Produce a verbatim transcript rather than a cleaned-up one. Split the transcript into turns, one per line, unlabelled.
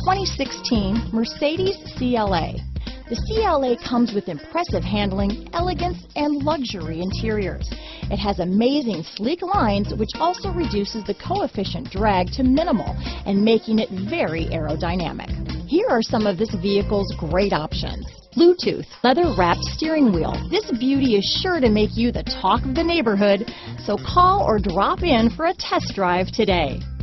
twenty sixteen Mercedes C L A. The C L A comes with impressive handling, elegance, and luxury interiors. It has amazing sleek lines, which also reduces the coefficient drag to minimal and making it very aerodynamic. Here are some of this vehicle's great options: Bluetooth, leather-wrapped steering wheel. This beauty is sure to make you the talk of the neighborhood, so call or drop in for a test drive today.